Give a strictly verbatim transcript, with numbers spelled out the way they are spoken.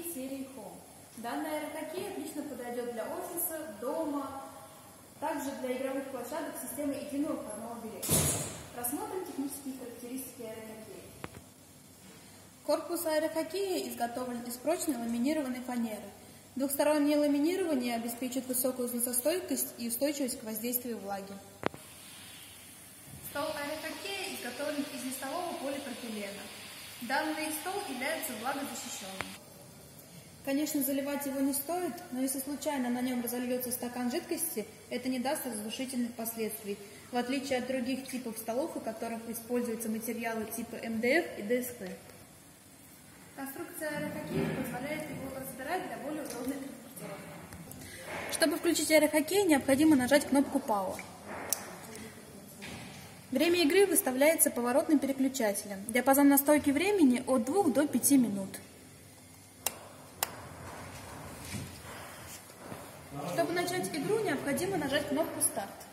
серии Home. Данная аэрохоккей отлично подойдет для офиса, дома, также для игровых площадок системы единого входного билета. Рассмотрим технические характеристики аэрохоккея. Корпус аэрохоккея изготовлен из прочной ламинированной фанеры. Двухстороннее ламинирование обеспечит высокую износостойкость и устойчивость к воздействию влаги. Стол аэрохоккея изготовлен из листового полипропилена. Данный стол является влагозащищенным. Конечно, заливать его не стоит, но если случайно на нем разольется стакан жидкости, это не даст разрушительных последствий, в отличие от других типов столов, у которых используются материалы типа эм дэ эф и дэ эс пэ. Конструкция аэрохоккея позволяет его разбирать для более удобной транспортировки. Чтобы включить аэрохоккей, необходимо нажать кнопку Power. Время игры выставляется поворотным переключателем. Диапазон настойки времени от двух до пяти минут. Чтобы начать игру, необходимо нажать кнопку «Старт».